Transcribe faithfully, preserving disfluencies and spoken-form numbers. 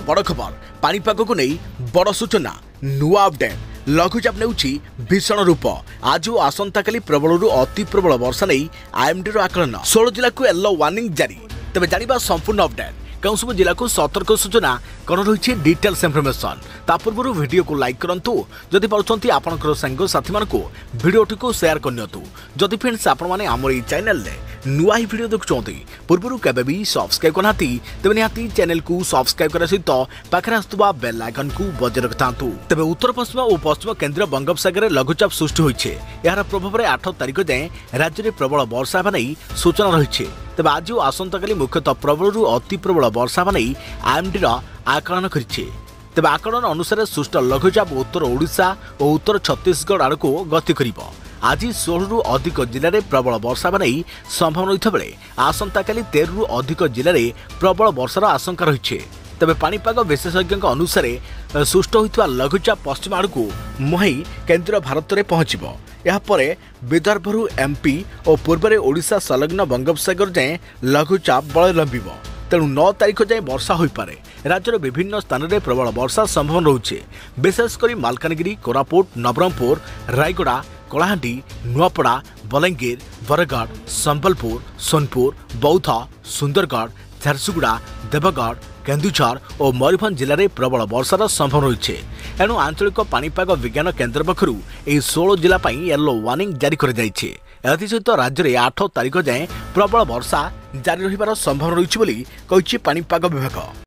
बड़ खबर पानीपाग को नहीं बड़ सूचना नुआ अपडेट लघुचाप नेउछि भीषण रूप आज और आसंता काली प्रबल अति प्रबल वर्षा नहीं आईएमडी आकलन षोल जिला को येलो वार्निंग जारी तेज जाना संपूर्ण अपडेट कौन सब जिला को सतर्क सूचना कौन रही डिटेल्स इनफर्मेशन ता पूर्व वीडियो को लाइक करंतु जदि पाउछंती आपनकर संग साथी मानको वीडियोटी को शेयर करनियतु जदि फ्रेंड्स आपण माने हमर ई चैनल ले नुआ ही वीडियो देखुछंती पूर्व केबे भी सब्सक्राइब करनाती तेबे निहाती चैनल को सब्सक्राइब करा सहित पाखरे आस्तुबा बेल आइकन को बजाय रखतांतु तेबे उत्तर पश्चिम और पश्चिम केंद्र बंगोपसागर लघुचाप सृष्टि होइछे यार प्रभाव में आठ तारिख जाए राज्य में प्रबल वर्षा नहीं सूचना रही तेज आज और आसंता काली मुख्यतः प्रबल अति प्रबल वर्षा नहीं आईएमडी आकलन करिछे तेज आकलन अनुसार सृष्ट लघुचाप उत्तर ओडिशा और उत्तर छत्तीसगढ़ आड़ को गति करिबो आज षोल रु अधिक जिले में प्रबल वर्षा नहीं संभावना रही बेले आसंता काली तेरह रु अधिक जिले में प्रबल वर्षार आशंका रही तेज पानीपाग विशेषज्ञ अनुसार सृष्ट होता लघुचाप पश्चिम आड़ को मुहाई केंद्र भारत में पहुंचब यापर विदर्भर एमपी और पूर्व ओडिशा संलग्न बंगोपसागर जाए लघुचाप बल लंबिब तेणु नौ तारिख जाए वर्षा हो पारे राज्यर विभिन्न स्थान में प्रबल वर्षा संभावना रोचे विशेषकर मालकानगिरी कोरापुट नवरंगपुर रायगड़ा कलाहांडी नुआपड़ा बलांगीर बरगढ़ संबलपुर सोनपुर बौद्ध सुंदरगढ़ झारसुगुड़ा देवगढ़ केन्दुझर और मयूरभंज जिले में प्रबल वर्षार संभावना रही एणु आंचलिक पानीपाग विज्ञान केन्द्र पक्षर यह षोल जिला येलो वार्निंग जारी कर सहित राज्य में आठ तारिख जाए प्रबल वर्षा जारी रही संभावना रही पानीपाग विभाग।